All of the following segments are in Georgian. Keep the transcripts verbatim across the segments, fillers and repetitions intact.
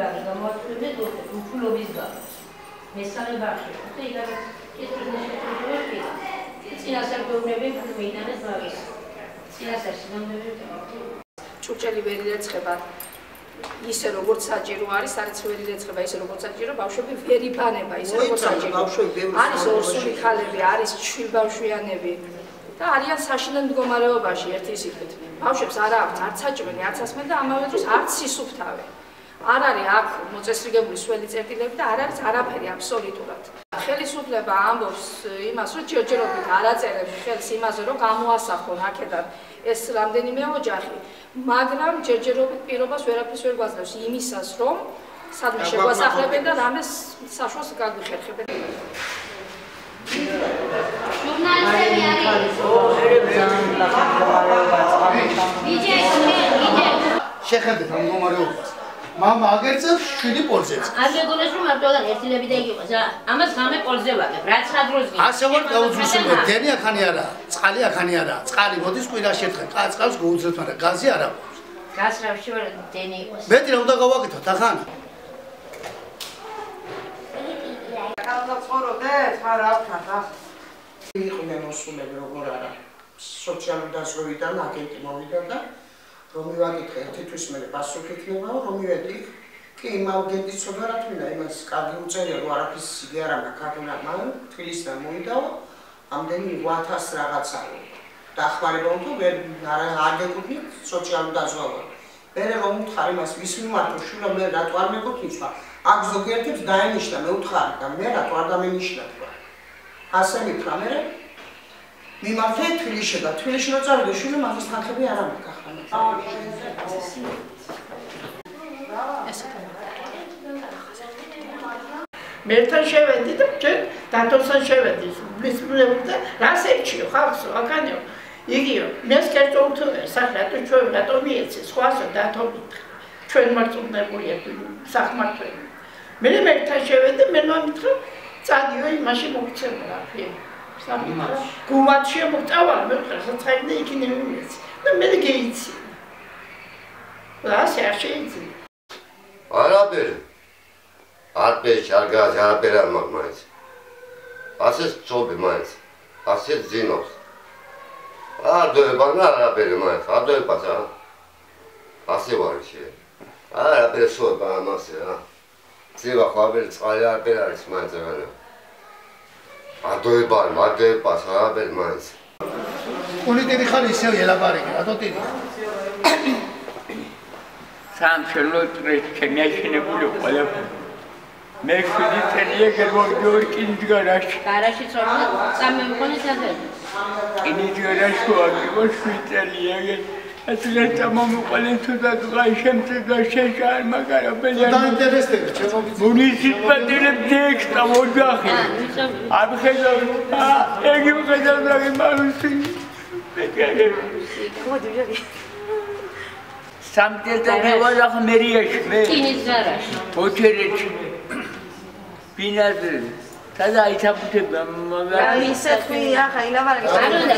ბაღი გამოაცხადეს უჩვეულობის გამო. მესამე ბაღში. და იგივე ეს პრეზიდენტი წინასწარმეტყველები მეიტანეს ბაღის. წინასწარმეტყველები ჭურჭელი ვერ ირეცხება ისე როგორც საჭირო არის, არც ვერ ირეცხება ისე როგორც საჭირო, ბავშვები ვერ იბანება ისე როგორც საჭირო. არის ორსული ქალები, არის შვილბავშვიანები და არიან საშინელ მდგომარეობაში ერთი სიტყვით. ბავშვებს არ აქვს არც საჭმელი, არც ასმელი და ამავე დროს არც სისუფთავე. არ არის აქ მოწესრიგებული სველი წერტილები და არ არის არაფერი აბსოლუტურად. ხელისუფლება ამბობს იმას, რომ ჯერჯერობით არ აწერებს ხელს იმაზე, რომ გამოასახონ აქედან ეს რამდენიმე ოჯახი, მაგრამ ჯერჯერობით პირობას ვერაფერს ვერ გვაძლევს იმისას, რომ სადმე შეგვასახლებენ და რამეს საშუალს გაგვიხერხებენ. ჟურნალისტები არის. ვიჯე, ვიჯე. შეხედეთ ამ მდგომარეობას. მამა აგერწევს შვიდი პოლზეც. არ მეგონებს რომ მარტოდან ერთილები და იქ იყოს რა. ამას გამე პოლზე ვაგებ. რაც რა დროს გინდა. ასე ვარ გაუძვისებთ. დენი ახანი არა, წყალი ახანი არა. წყალი მოდის კვირაში ერთხელ. წყალს გაუძლებთ, მაგრამ გაზი არ აქვს. გასრავში ვარ დენი იყოს. მეტი რა უნდა გავაკეთოთ ახან? ახლა ცხოვრობდეთ, მაგრამ ავთანთ ახ. იყვნენ მოსულები როგორ არა. სოციალური დაზღვევიდან აგენტი მოვიდა და რომ მივაკითხე ერთთვის მე პასუხი იქნებაო რომ მივედი კი იმ აგენტის ცოდვა რა თქმა იმას კარგი უწერია რომ არაფრის სიგი არ აქვს ქართულად მაგრამ თბილისიდან მოვიდაო ამდენი ოთხ ათას რაღაცაო დახმარება უნდა ვერ არ გეკუთვნით სოციალურ დაზღვევას მე რომ უთხარ იმას ვის მიმართო შვილო მე რატო არ მეკუთვნა აქ ზოგიერთებს დაენიშნა მე უთხარი და მე რატო არ დამენიშნა თქვა ასე მითხრა მე მიმართე თბილისში და თბილისში რო წავიდე შვილო მაგის თანხები არ აქვს გახლავთ მერთან შევედი და ჩვენ დათოსთან შევედი ვისმენთ და რას ერჩიო ხალხო აქანიო იგიო მეს კერძო უთუე საერთოდ ჩვენ რატო მიეცე სხვასო დათო მითხრა ჩვენ მარწმუნებულია სახმართველი მე მერთან შევედი მე მომითხრა წადიო იმაში მოგცემლა ფი სამიმაში გუმათში მოგწავალ მე ვთქვა საცხაინე იქინე მიმეცი და მე გეიცი რა შეაშეიცი არაბერი არტეშ არგაზ არაბერა მაგმაიც ასე წობი მაიც ასე ძინოს არდოება და არაბერი მაიც არდოება და ასე ვარი შე არაბერი სოება ამასე რა ძივა ხაბერ წყალი არაბერი არის მაიც აღარა არდოება არდოება არაბერი მაიც პოლიტიკი ხარ ისევ ელაბარიკი რატო ტიდი სამშობლო შემიაშენებული ყველაფერი მე ხვიდი წელია გერმოგიორ კინძგარაში გარაში წორდა სამი მქონე სადღაც კინძგარაში ვაგებო შვიდწელია ასლა წამომყოლენ თუდა დღე შემწეგა შეშარ მაგარა ბელა დაინტერესდება ჩემო მუნიციპალიტეტებს დექსტა მოძახი არ ხედავ ეგი ხედავ და იმარუსი ბეკარე კოდიჟი სამტელდა მევარახ მერიაში მე კინძგარაში ოჩერეთში ბინაზე სადა ითაბუთება მაგრამ ისე თქვი ახლა ილაბარაკე არ უნდა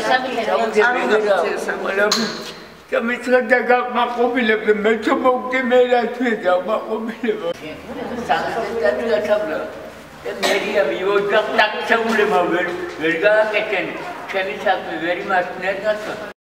საბუთე და მეცხრა გაკმაყოფილებ მე თუ მოგდი მე რა თვე გაკმაყოფილებ სამტელდა და ჩაბლა მერია მივოჯახ ტაკჩაულება ვერ ვერ გააკეთენ ჩემი საქმე ვერ იმართნეთ